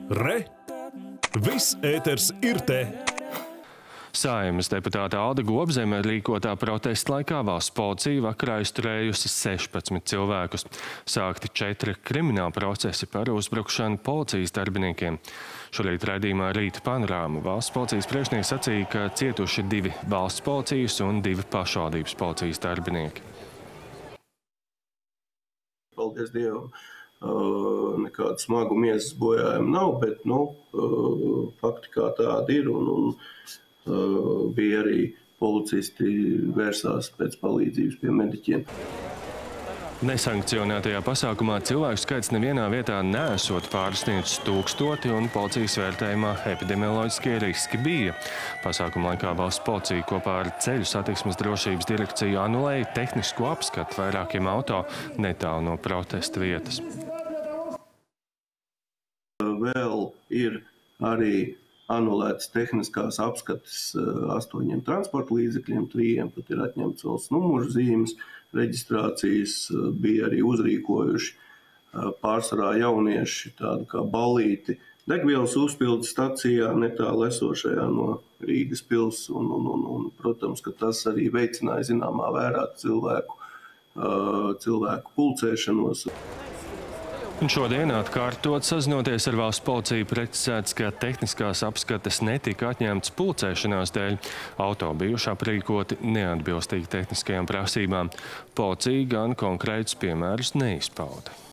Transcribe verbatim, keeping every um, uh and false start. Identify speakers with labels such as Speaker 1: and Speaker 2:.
Speaker 1: Re! Viss ēters ir te!
Speaker 2: Saeimas deputāte Alda Gobzeme rīkotā protesta laikā valsts policija vakarā aizturējusi sešpadsmit cilvēkus. Sākti četri krimināla procesi par uzbrukšanu policijas darbiniekiem. Šorīt raidījumā Rīta panorāma valsts policijas priekšnieks sacīja, ka cietuši divi valsts policijas un divi pašvaldības policijas darbinieki.
Speaker 3: Paldies Dievam, nekādu smagu miesas bojājumu nav, bet nu, fakti kā tādi ir. Un, un bija arī policisti vērsās pēc palīdzības pie mediķiem.
Speaker 2: Nesankcionētajā pasākumā cilvēku skaits nevienā vietā neesot pārsniedzis tūkstoti un policijas vērtējumā epidemioloģiskie riski bija. Pasākuma laikā valsts policija kopā ar Ceļu satiksmes drošības direkciju anulēja tehnisko apskatu vairākiem auto netālu no protesta vietas.
Speaker 3: Vēl ir arī anulētas tehniskās apskates astoņiem transporta līdzekļiem, trījiem pat ir atņemts valsts numuru zīmes, reģistrācijas bija arī uzrīkojuši pārsvarā jaunieši tādu kā balīti degvielas uzpildes stacijā netālu esošajā no Rīgas pils, un, un, un, un, protams, ka tas arī veicināja zināmā vērā cilvēku, cilvēku pulcēšanos.
Speaker 2: Un šodien atkārtot sazinoties ar valsts policiju precizēts, ka tehniskās apskates netika atņemtas pulcēšanās dēļ. Auto bijuši aprīkoti neatbilstīgi tehniskajām prasībām. Policija gan konkrētus piemērus neizpauda.